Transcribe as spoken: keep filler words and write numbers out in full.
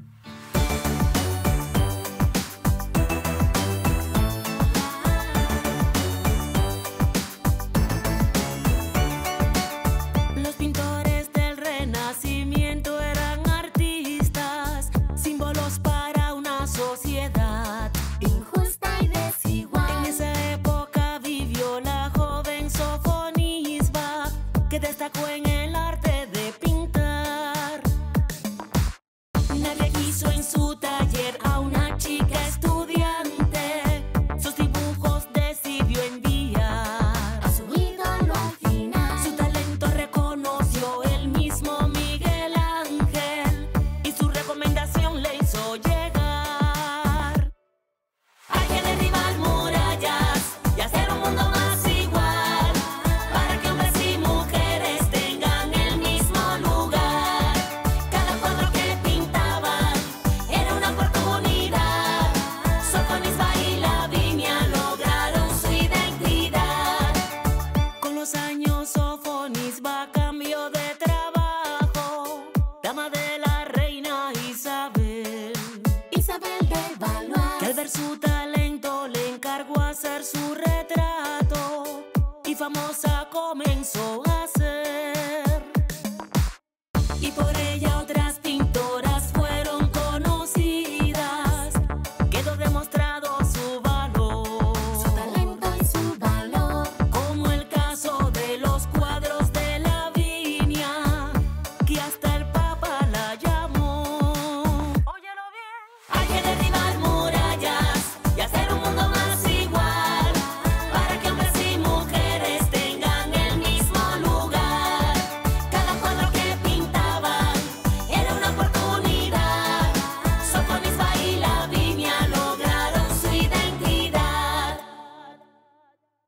Los pintores del Renacimiento eran artistas, símbolos para una sociedad injusta y desigual. En esa época vivió la joven Sofonisba, que destacó en el arte de pintar. Nadie quiso en su taller a una chica estudiante, sus dibujos decidió enviar A su ídolo al final. su talento reconoció el mismo Miguel Ángel y su recomendación le hizo llegar. Hay que derribar murallas y hacer un mundo más igual, para que hombres y mujeres tengan el mismo lugar. Cada cuadro que pintaban era una oportunidad. Sofonisba y Lavinia lograron su identidad. Con los años Sofonisba cambió de trabajo, dama de la reina Isabel, Isabel de Valois. que al ver su